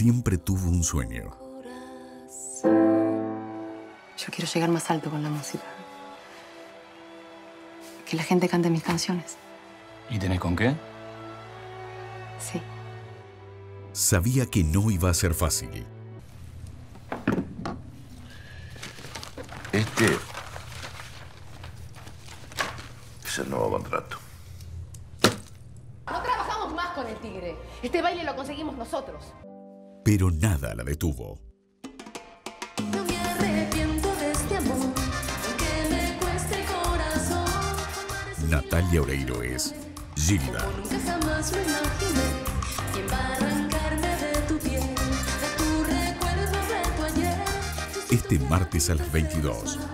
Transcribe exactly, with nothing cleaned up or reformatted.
siempre tuvo un sueño. Yo quiero llegar más alto con la música. Que la gente cante mis canciones. ¿Y tenés con qué? Sí. Sabía que no iba a ser fácil. Este es el nuevo contrato. No trabajamos más con el tigre. Este baile lo conseguimos nosotros. Pero nada la detuvo. No me arrepiento de este amor, aunque me cueste el corazón. Natalia Oreiro es Gilda. Nunca jamás me imaginé quién va a arrancarme de tu piel, de tu recuerdo, de tu ayer. Este martes a las veintidós.